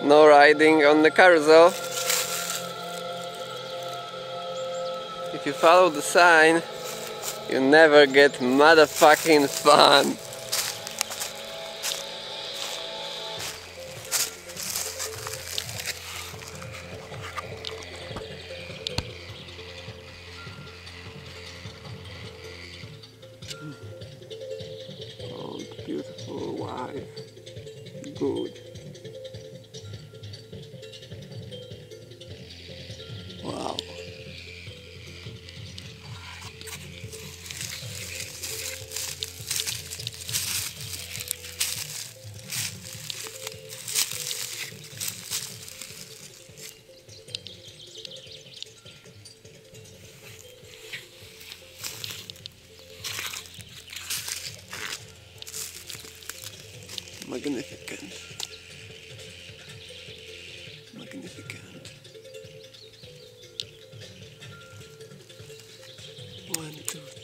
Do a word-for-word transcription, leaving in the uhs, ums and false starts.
no riding on the carousel. If you follow the sign, you never get motherfucking fun. Oh, beautiful wife. Good. Wow. Magnificent. Magnificent. One, two,